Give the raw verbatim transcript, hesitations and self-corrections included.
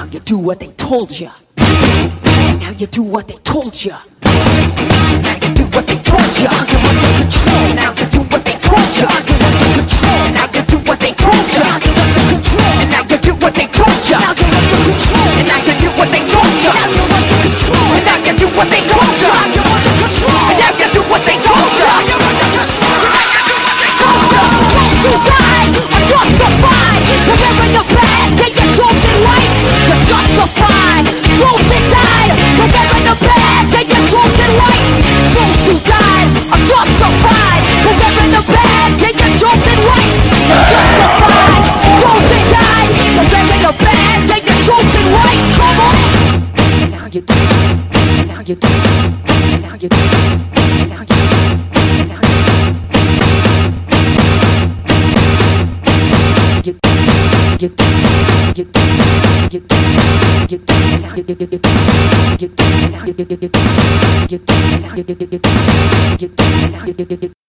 Now you do what they told you. Now you do what they told you. Now you do what they told you. You're under control. Now you do what they told you. You're under control. Now you do what they told you. You're under control. And now you do what they told you. Now you're under control. And now you do what they told you. Now you're under control. And now you do what they told you. Now you're under control. And now you do what they told you. Now you're under control. And now you do what they told you. Won't you die? I'm justified. Wherever you're bad, take your chosen life. You're justified. Won't you die? Wherever you're bad, take your chosen life. Won't you die? I'm justified. Wherever you're bad, take your chosen life. You're justified. Won't you die? Wherever you're bad, take your chosen life. Come on. Now you do. Now you do. Now you do. Now you do. You, you, you, you, you, you, you, now you, you, you, you, you, now you, you, you, you, you, now you, you, you, you, you, now you, you, you.